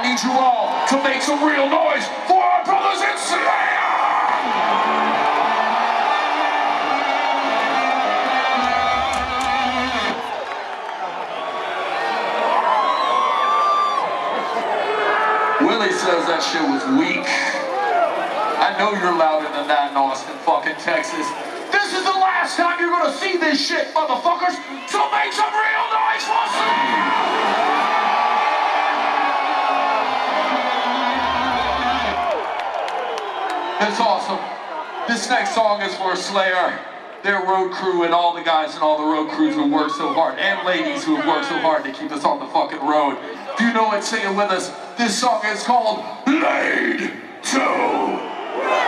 need you all to make some real noise for our brothers in Slayer! Willie says that shit was weak. I know you're louder than that in Austin, fucking Texas. This is the last time you're gonna see this shit, motherfuckers! So make some real noise for Slayer! It's awesome. This next song is for Slayer, their road crew, and all the guys and all the road crews who work so hard, and ladies who have worked so hard to keep us on the fucking road. If you know it, sing it with us. This song is called Laid to